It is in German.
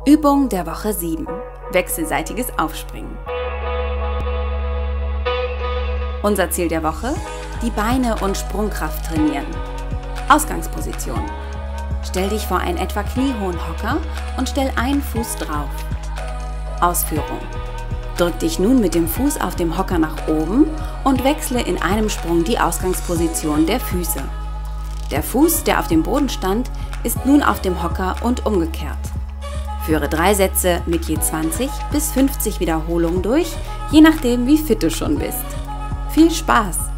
Übung der Woche 7. Wechselseitiges Aufspringen. Unser Ziel der Woche: die Beine und Sprungkraft trainieren. Ausgangsposition: Stell dich vor einen etwa kniehohen Hocker und stell einen Fuß drauf. Ausführung: Drück dich nun mit dem Fuß auf dem Hocker nach oben und wechsle in einem Sprung die Ausgangsposition der Füße. Der Fuß, der auf dem Boden stand, ist nun auf dem Hocker und umgekehrt. Führe 3 Sätze mit je 20 bis 50 Wiederholungen durch, je nachdem wie fit du schon bist. Viel Spaß!